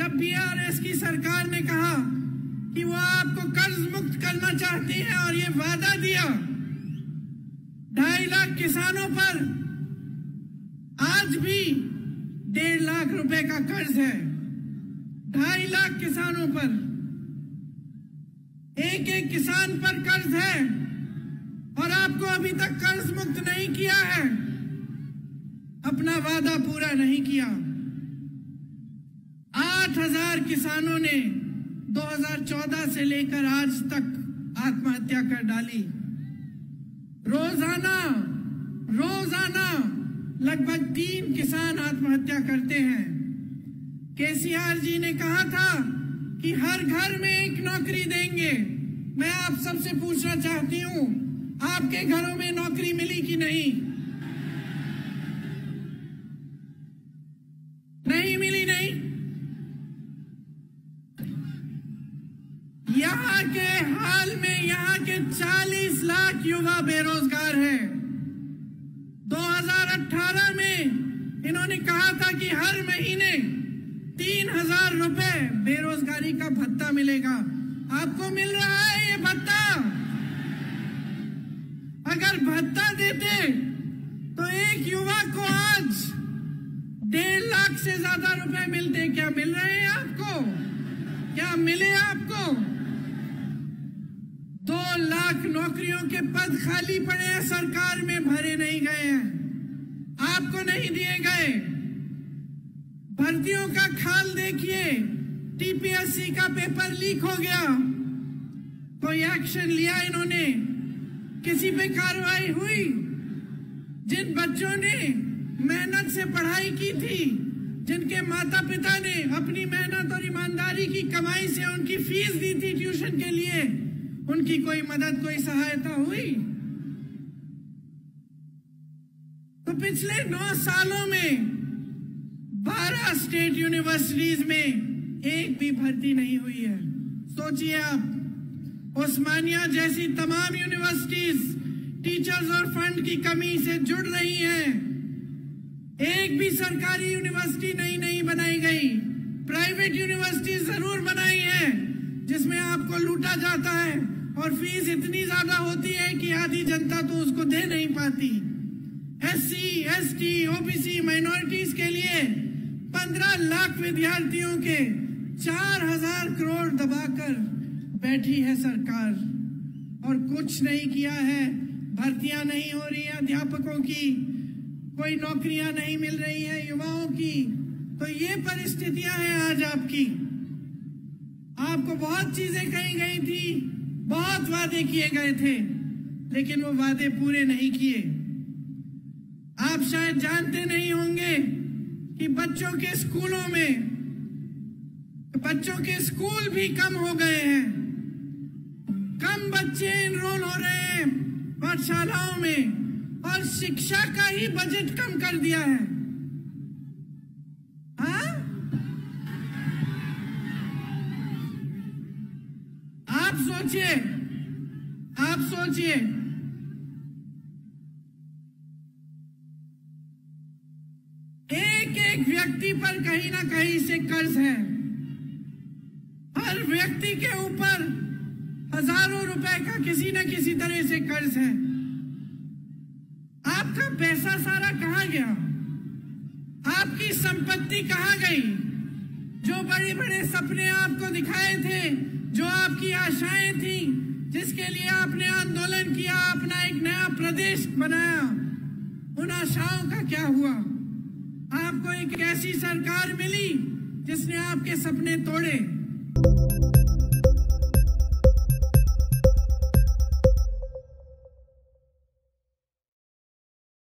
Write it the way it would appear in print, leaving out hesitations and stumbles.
जब बीआरएस की सरकार ने कहा कि वो आपको कर्ज मुक्त करना चाहती है और ये वादा दिया, 2.5 लाख किसानों पर आज भी 1.5 लाख रुपए का कर्ज है। 2.5 लाख किसानों पर, एक एक किसान पर कर्ज है और आपको अभी तक कर्ज मुक्त नहीं किया है, अपना वादा पूरा नहीं किया। 8,000 किसानों ने 2014 से लेकर आज तक आत्महत्या कर डाली। रोजाना लगभग 3 किसान आत्महत्या करते हैं। केसीआर जी ने कहा था कि हर घर में एक नौकरी देंगे। मैं आप सबसे पूछना चाहती हूं, आपके घरों में नौकरी मिली कि नहीं? नहीं मिली, नहीं। यहाँ के हाल में यहाँ के 40 लाख युवा बेरोजगार हैं। 2018 में इन्होंने कहा था कि हर महीने 3,000 रुपए बेरोजगारी का भत्ता मिलेगा। आपको मिल रहा है ये भत्ता? अगर भत्ता देते तो एक युवा को आज 1.5 लाख से ज्यादा रुपए मिलते। क्या मिल रहे हैं आपको? क्या मिले आपको? 2 लाख नौकरियों के पद खाली पड़े हैं, सरकार में भरे नहीं गए हैं, आपको नहीं दिए गए। भर्तियों का खाल देखिए, टीपीएससी का पेपर लीक हो गया, कोई एक्शन लिया इन्होंने? किसी पे कार्रवाई हुई? जिन बच्चों ने मेहनत से पढ़ाई की थी, जिनके माता पिता ने अपनी मेहनत और ईमानदारी की कमाई से उनकी फीस दी थी ट्यूशन के लिए, उनकी कोई मदद, कोई सहायता हुई? तो पिछले 9 सालों में 12 स्टेट यूनिवर्सिटीज में एक भी भर्ती नहीं हुई है। सोचिए आप, उस्मानिया जैसी तमाम यूनिवर्सिटीज टीचर्स और फंड की कमी से जुड़ रही हैं। एक भी सरकारी यूनिवर्सिटी नहीं बनाई गई। प्राइवेट यूनिवर्सिटी जरूर बनाई है जिसमें आपको लूटा जाता है और फीस इतनी ज्यादा होती है कि आधी जनता तो उसको दे नहीं पाती। एससी, एसटी, ओबीसी, माइनॉरिटीज के लिए 15 लाख विद्यार्थियों के 4,000 करोड़ दबाकर बैठी है सरकार और कुछ नहीं किया है। भर्तियां नहीं हो रही है अध्यापकों की, कोई नौकरियां नहीं मिल रही है युवाओं की। तो ये परिस्थितियां हैं आज आपकी। आपको बहुत चीजें कही गई थी, बहुत वादे किए गए थे, लेकिन वो वादे पूरे नहीं किए। आप शायद जानते नहीं होंगे कि बच्चों के स्कूल भी कम हो गए हैं। कम बच्चे एनरोल हो रहे हैं पाठशालाओं में और शिक्षा का ही बजट कम कर दिया है। हाँ? आप सोचिए एक व्यक्ति पर कहीं ना कहीं से कर्ज है। हर व्यक्ति के ऊपर हजारों रुपए का किसी न किसी तरह से कर्ज है। आपका पैसा सारा कहाँ गया? आपकी संपत्ति कहाँ गई? जो बड़े बड़े सपने आपको दिखाए थे, जो आपकी आशाएं थी, जिसके लिए आपने आंदोलन किया, अपना एक नया प्रदेश बनाया, उन आशाओं का क्या हुआ? आपको एक ऐसी सरकार मिली जिसने आपके सपने तोड़े।